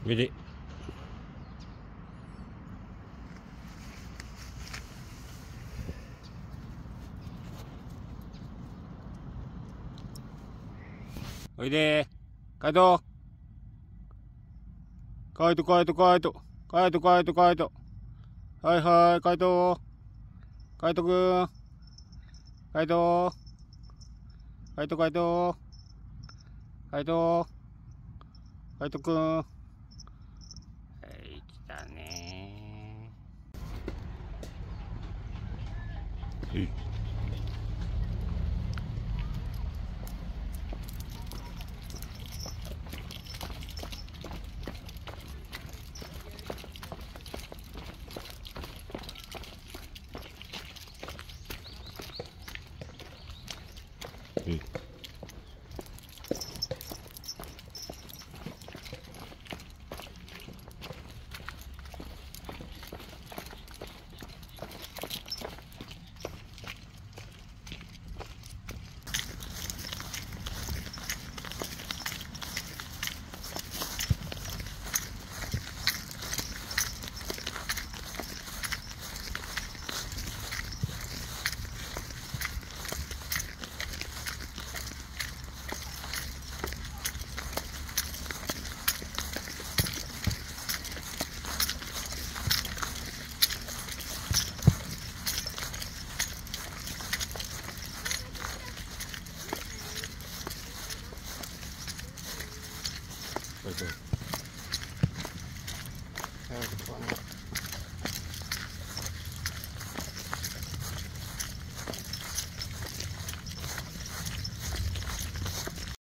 おいで。おいで。カイト。カイト、カイト、カイト。カイト、カイト、カイト。はいはい、カイト。カイトくん。カイト。カイト、カイト。カイト。カイトくん。はい、来たねー。カイト。